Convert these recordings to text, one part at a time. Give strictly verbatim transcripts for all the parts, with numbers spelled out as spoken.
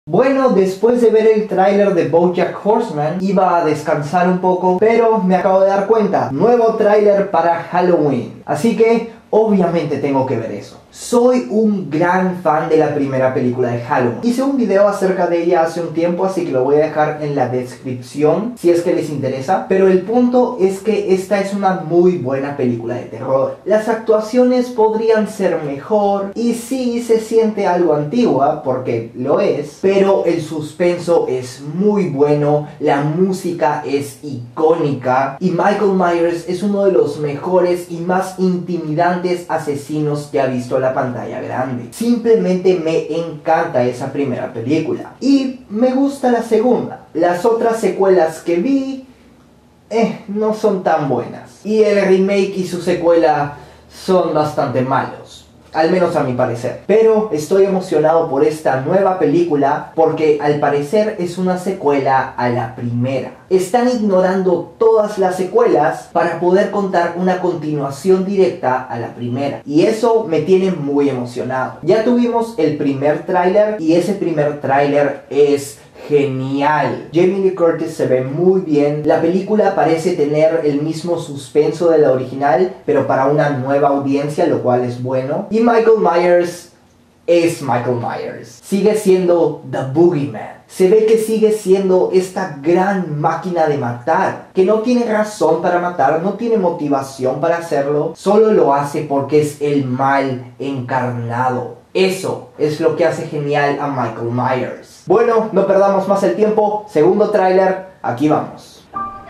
Bueno, después de ver el tráiler de BoJack Horseman, iba a descansar un poco, pero me acabo de dar cuenta, nuevo tráiler para Halloween. Así que, obviamente tengo que ver eso. Soy un gran fan de la primera película de Halloween. Hice un video acerca de ella hace un tiempo, así que lo voy a dejar en la descripción si es que les interesa. Pero el punto es que esta es una muy buena película de terror. Las actuaciones podrían ser mejor y sí se siente algo antigua, porque lo es. Pero el suspenso es muy bueno, la música es icónica y Michael Myers es uno de los mejores y más intimidantes asesinos que ha visto la pantalla grande. Simplemente me encanta esa primera película y me gusta la segunda. Las otras secuelas que vi eh, no son tan buenas y el remake y su secuela son bastante malos, al menos a mi parecer. Pero estoy emocionado por esta nueva película porque al parecer es una secuela a la primera. Están ignorando todas las secuelas para poder contar una continuación directa a la primera. Y eso me tiene muy emocionado. Ya tuvimos el primer tráiler y ese primer tráiler es genial. Jamie Lee Curtis se ve muy bien. La película parece tener el mismo suspenso de la original, pero para una nueva audiencia, lo cual es bueno. Y Michael Myers es Michael Myers. Sigue siendo The Boogeyman. Se ve que sigue siendo esta gran máquina de matar, que no tiene razón para matar, no tiene motivación para hacerlo, solo lo hace porque es el mal encarnado. Eso es lo que hace genial a Michael Myers. Bueno, no perdamos más el tiempo. Segundo tráiler, aquí vamos.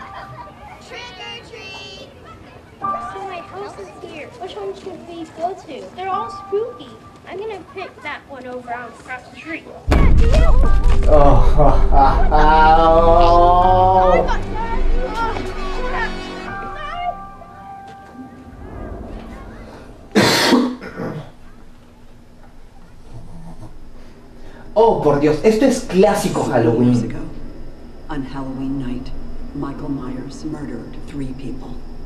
Oh, por Dios, esto es clásico Halloween. On Halloween night, Michael Myers murdered three people.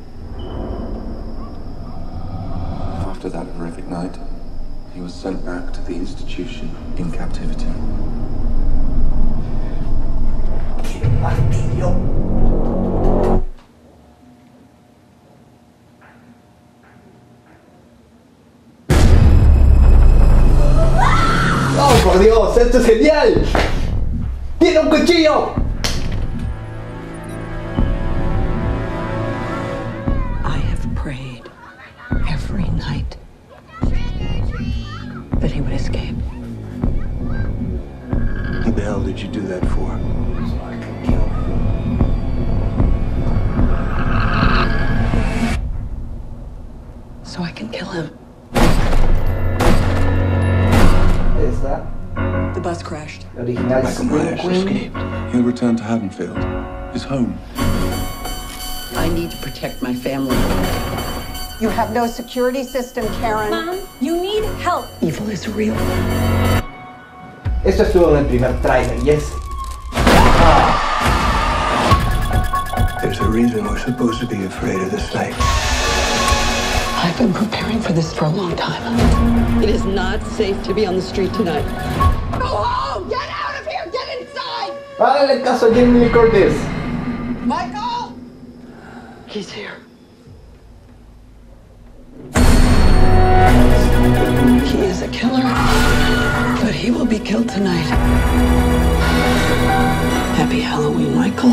After that horrific night, he was sent back to the institution in captivity. ¡Qué martillo! ¡Oh, por Dios! ¡Esto es genial! ¡Tiene un cuchillo! I have prayed every night that he would escape. What the hell did you do that for? So I could kill him. So I can kill him. ¿Es that? The bus crashed. La original Michael Myers escaped. He'll return to Haddonfield, his home. I need to protect my family. You have no security system, Karen. Mom, you need help. Evil is real. Esto estuvo en el primer tráiler y es... Ah. There's a reason we're supposed to be afraid of this night. I've been preparing for this for a long time. It is not safe to be on the street tonight. Go home! Get out of here! Get inside! Háganle caso a Jamie Lee Curtis. Michael! He's here. He is a killer, but he will be killed tonight. Happy Halloween, Michael.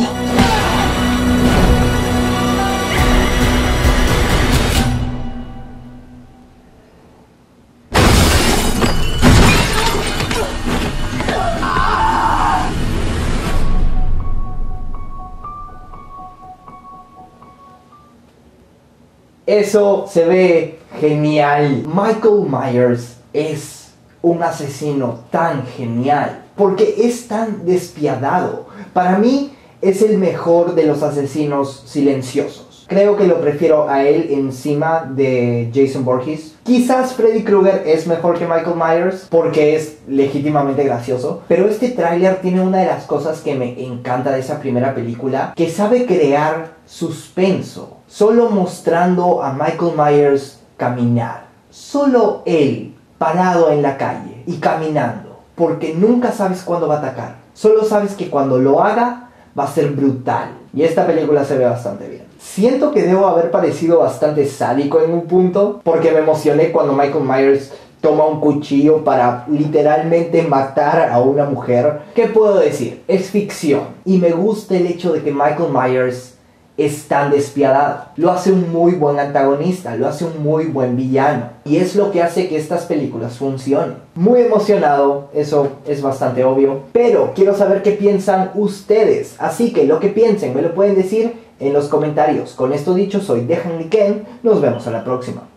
Eso se ve genial. Michael Myers es un asesino tan genial porque es tan despiadado. Para mí es el mejor de los asesinos silenciosos. Creo que lo prefiero a él encima de Jason Voorhees. Quizás Freddy Krueger es mejor que Michael Myers porque es legítimamente gracioso. Pero este tráiler tiene una de las cosas que me encanta de esa primera película, que sabe crear suspenso. Solo mostrando a Michael Myers caminar. Solo él parado en la calle y caminando. porque nunca sabes cuándo va a atacar. Solo sabes que cuando lo haga va a ser brutal. Y esta película se ve bastante bien. Siento que debo haber parecido bastante sádico en un punto, porque me emocioné cuando Michael Myers toma un cuchillo para literalmente matar a una mujer. ¿Qué puedo decir? Es ficción. Y me gusta el hecho de que Michael Myers es tan despiadado. Lo hace un muy buen antagonista, lo hace un muy buen villano. Y es lo que hace que estas películas funcionen. Muy emocionado, eso es bastante obvio. Pero quiero saber qué piensan ustedes. Así que lo que piensen me lo pueden decir en los comentarios. Con esto dicho, soy Dejan Liken. Nos vemos a la próxima.